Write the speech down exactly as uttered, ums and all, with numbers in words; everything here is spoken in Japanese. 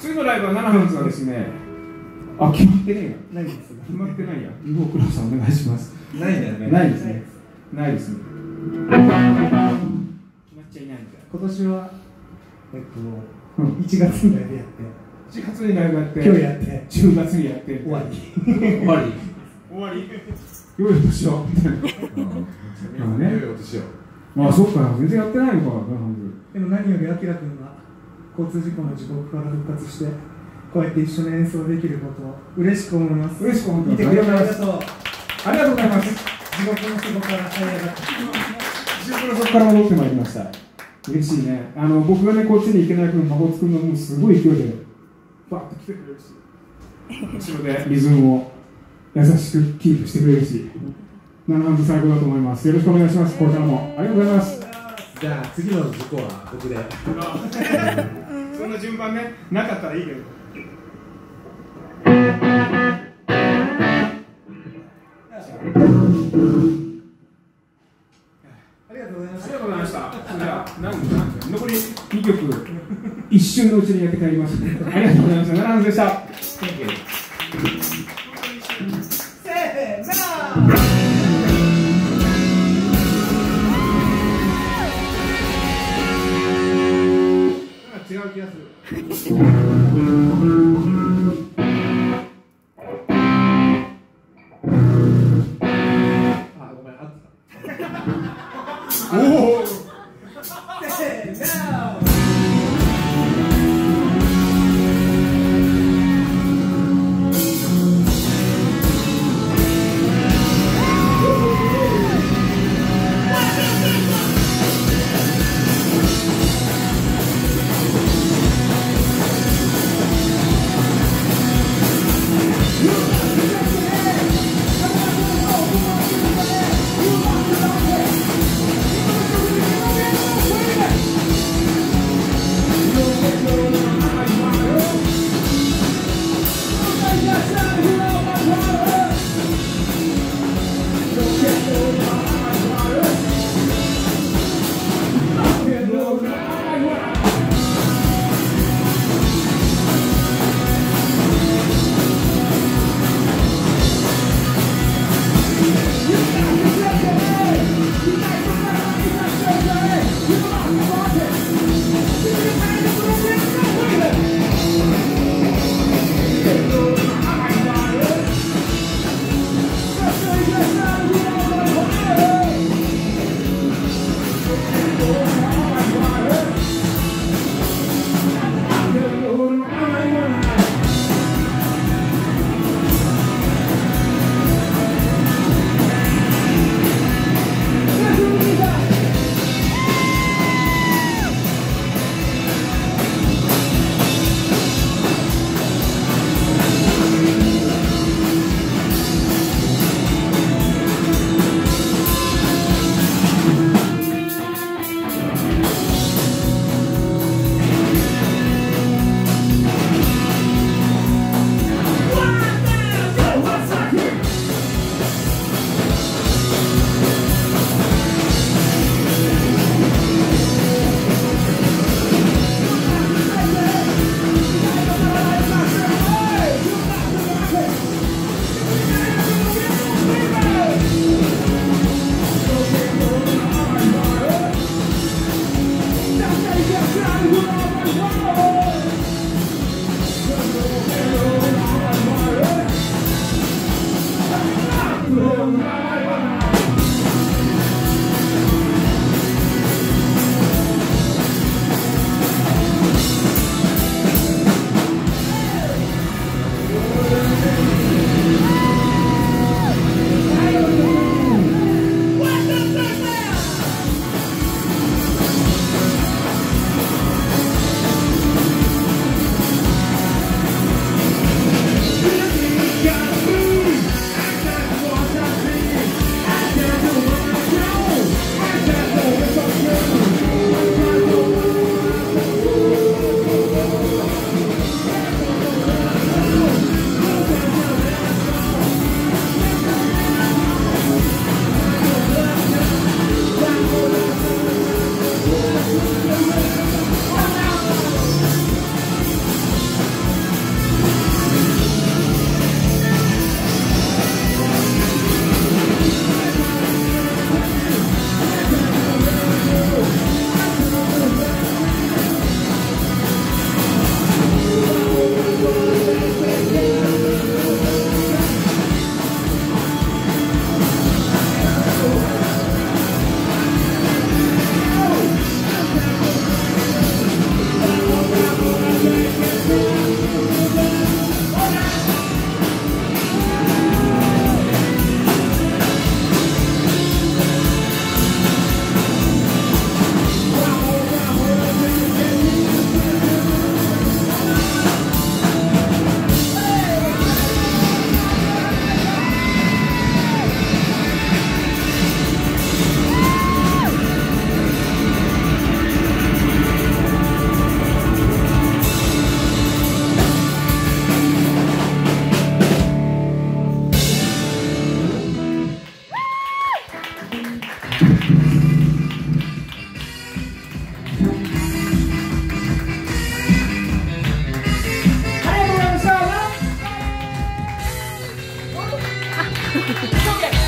次のライブはナナハンズはですね、あ、決まってねえや。 ないです。 決まってないや。伊保倉さんお願いします。 ないんだよね。 ないですね。ないですね。決まっちゃいないんだよ。 今年はえっといちがつにライブやって、 いちがつにライブやって、 今日やって、 じゅうがつにやって終わり。 終わり。 終わり。良いお年を。 まあね。良いお年を。 まあそっか、全然やってないのか、ナナハンズ。 でも何よりあきらくんが交通事故の時刻から復活してこうやって一緒に演奏できることを嬉しく思います。 嬉しく思ってます。 見てくれてありがとう。 ありがとうございます。 地獄の底から這い上がって地獄の底から戻ってまいりました。嬉しいね。あの僕がねこっちに行けない分魔法作るのもすごい勢いでバッと来てくれるし、後ろでリズムを優しくキープしてくれるし、ナナハンズ最高だと思います。よろしくお願いします。これからもありがとうございます。 じゃあ次の事故は僕で。 そんな順番ね、なかったらいいけど。 ありがとうございました。 ありがとうございました。じゃあ、何分残りにきょく、一瞬のうちにやって帰ります。ありがとうございました。ナナハンズでした。 せーの。 違う気がする。 あ、ごめん、あった。 おお。 せーの。 あ急げ